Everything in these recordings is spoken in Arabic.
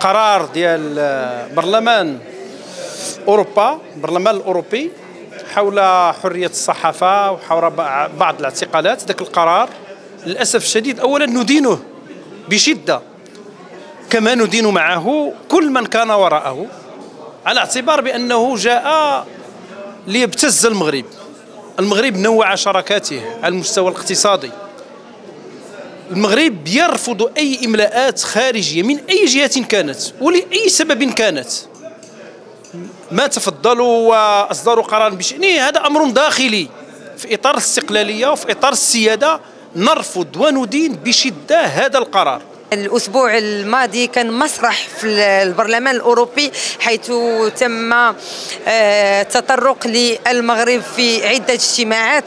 قرار ديال برلمان اوروبا، البرلمان الاوروبي، حول حريه الصحافه وحول بعض الاعتقالات. ذاك القرار للاسف الشديد اولا ندينه بشده، كما ندين معه كل من كان وراءه، على اعتبار بانه جاء ليبتز المغرب. المغرب نوع شراكاته على المستوى الاقتصادي. المغرب يرفض أي إملاءات خارجية من أي جهة كانت ولأي سبب كانت. ما تفضلوا وأصدروا قرارا بشأنه هذا أمر داخلي في إطار الاستقلالية وفي إطار السيادة. نرفض وندين بشدة هذا القرار. الأسبوع الماضي كان مسرح في البرلمان الأوروبي، حيث تم التطرق للمغرب في عدة اجتماعات.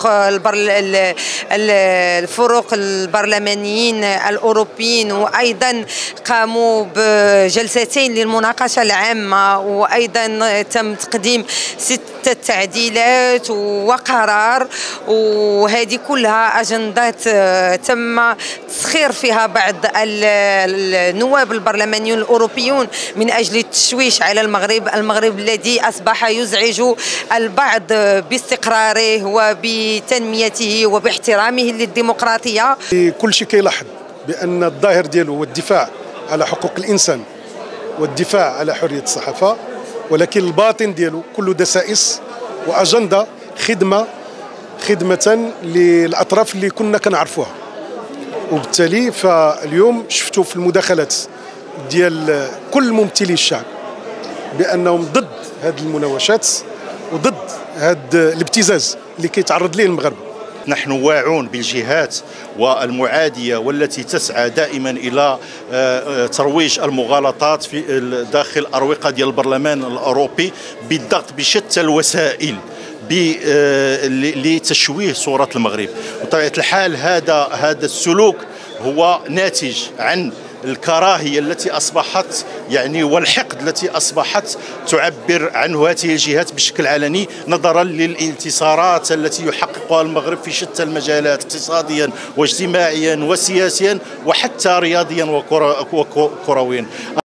الفرق البرلمانيين الأوروبيين، وأيضا قاموا بجلستين للمناقشة العامة، وأيضا تم تقديم 6 تعديلات وقرار، وهذه كلها أجندات تم تسخير فيها بعض النواب البرلمانيون الأوروبيون من أجل التشويش على المغرب الذي أصبح يزعج البعض باستقراره وبتنميته وباحترامه للديمقراطية. كل شيء كيلاحظ بأن الظاهر ديالو هو الدفاع على حقوق الإنسان والدفاع على حرية الصحافة، ولكن الباطن ديالو كله دسائس وأجندة خدمة للأطراف اللي كنا كنعرفوها. وبالتالي فاليوم شفتوا في المداخلات ديال كل ممثلي الشعب بأنهم ضد هذه المناوشات وضد هذا الابتزاز اللي كيتعرض ليه المغرب. نحن واعون بالجهات والمعادية والتي تسعى دائما إلى ترويج المغالطات في داخل أروقة ديال البرلمان الأوروبي بالضغط بشتى الوسائل لتشويه صورة المغرب. بطبيعة الحال هذا السلوك هو ناتج عن الكراهية التي أصبحت والحقد التي أصبحت تعبر عنه هذه الجهات بشكل علني، نظرا للانتصارات التي يحققها المغرب في شتى المجالات، اقتصاديا واجتماعيا وسياسيا وحتى رياضيا وكرويا.